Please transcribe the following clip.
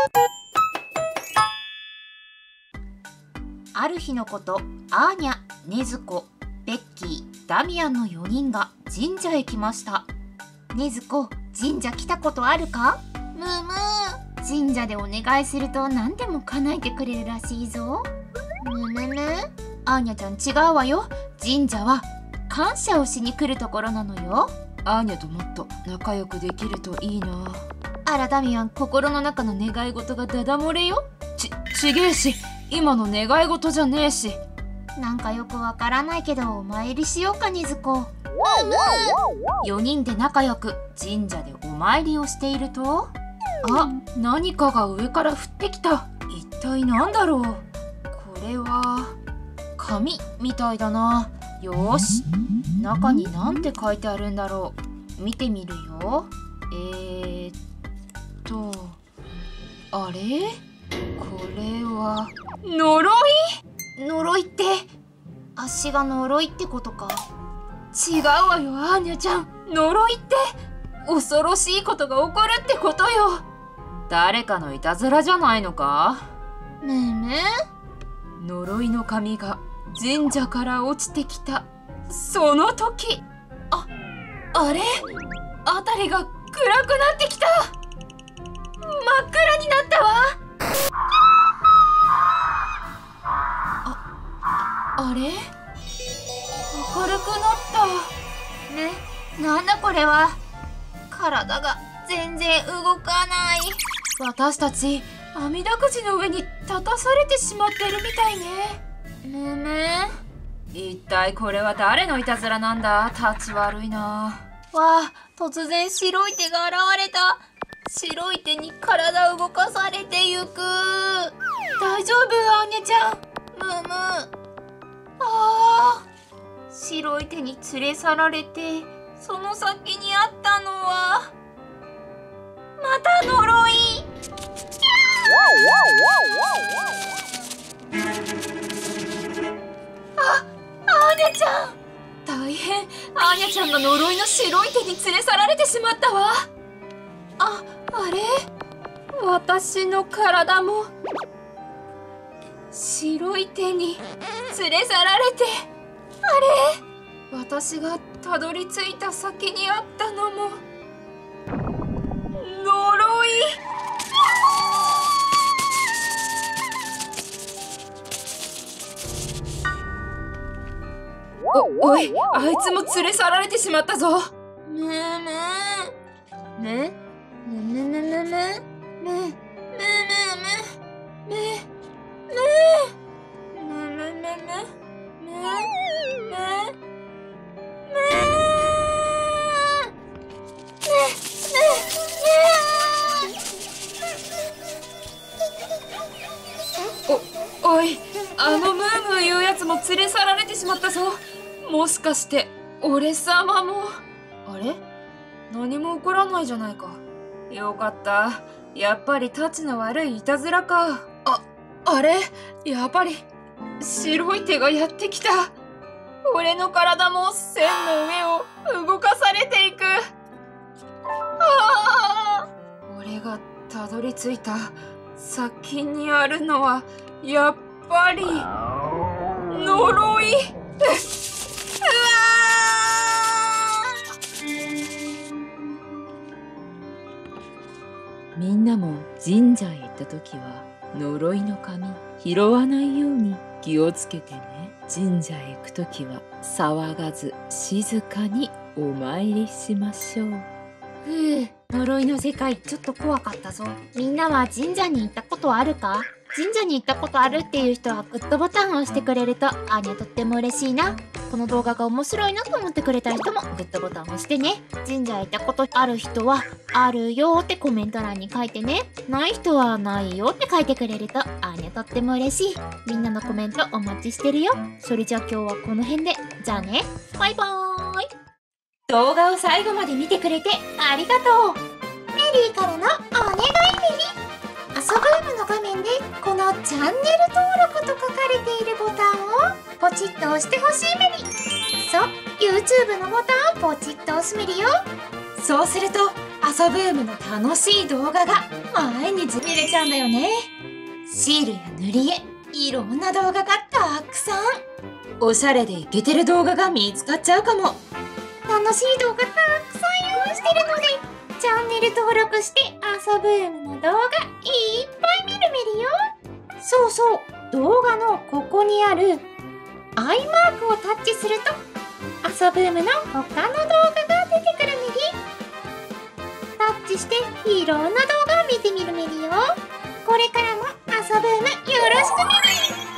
ある日のこと、アーニャ、禰豆子、ベッキー、ダミアンの4人が神社へ来ました。禰豆子、神社来たことあるか？ むむ。 神社でお願いすると何でも叶えてくれるらしいぞ。 むむむ。 アーニャちゃん違うわよ。神社は感謝をしに来るところなのよ。 アーニャともっと仲良くできるといいな。 あらダミアン、心の中の願い事がダダ漏れよ。 ちげえし、今の願い事じゃねえし。 なんかよくわからないけどお参りしようか禰豆子。 むむ。 4人で仲良く神社でお参りをしていると、あ、何かが上から降ってきた。一体なんだろう。これは紙みたいだな。よーし、中に何て書いてあるんだろう。見てみるよ。あれ？これは呪い？呪いって足が呪いってことか。違うわよアーニャちゃん。呪いって恐ろしいことが起こるってことよ。 誰かのいたずらじゃないのか？ むむ。 呪いの紙が神社から落ちてきたその時、あれ？辺りが暗くなってきた。真っ暗になったわ。あれ？明るくなった。 なんだこれは。体が全然動かない。 私たち阿弥陀くじの上に立たされてしまってるみたいね。 むむ。 一体これは誰のいたずらなんだ？立ち悪いな。 わあ、突然白い手が現れた。白い手に体を動かされてゆく。大丈夫アーニャちゃん？ むむ。 ああ、白い手に連れ去られて、その先にあったのはまた呪い。アーニャちゃん。 大変。アーニャちゃんが呪いの白い手に連れ去られてしまったわ。あれ？私の体も白い手に連れ去られて、あれ？私がたどり着いた先にあったのも呪い。おい、あいつも連れ去られてしまったぞ。 むむ。むむむむむむむむむむおい、あのムームーいうやつも連れ去られてしまったぞ。もしかして俺様も。あれ？何も起こらないじゃないか。よかった。やっぱりたちの悪いいたずらか。あれ？やっぱり白い手がやってきた。俺の体も線の上を動かされていく。俺がたどり着いた先にあるのはやっぱり呪い。みんなも神社へ行った時は呪いの紙拾わないように気をつけてね。神社へ行く時は騒がず静かにお参りしましょう。 呪いの世界ちょっと怖かったぞ。みんなは神社に行ったことあるか？神社に行ったことあるっていう人はグッドボタンを押してくれるとアーニャとっても嬉しいな。この動画が面白いなと思ってくれた人もグッドボタンを押してね。神社へ行ったことある人はあるよってコメント欄に書いてね。ない人はないよって書いてくれるとアーニャとっても嬉しい。みんなのコメントお待ちしてるよ。それじゃあ今日はこの辺で。じゃあね。バイバーイ。動画を最後まで見てくれてありがとう。 メリーからのお願いミニ。遊ぶームの画面でこのチャンネル登録と書かれているボタンをポチッと押してほしいメリ。そう、YouTube のボタンをポチッと押すメリよ。 そうすると朝ブームの楽しい動画が毎日見れちゃうんだよね。シールや塗り絵、いろんな動画がたくさん。おしゃれでイケてる動画が見つかっちゃうかも。楽しい動画たくさん用意してるので、チャンネル登録して朝ブームの動画いっぱい見るメリよ。そうそう、動画のここにあるアイマークをタッチすると朝ブームの他の動画が出てくるメリ。タッチしていろんな動画を見てみるメリよ。これからも朝ブームよろしくメリ。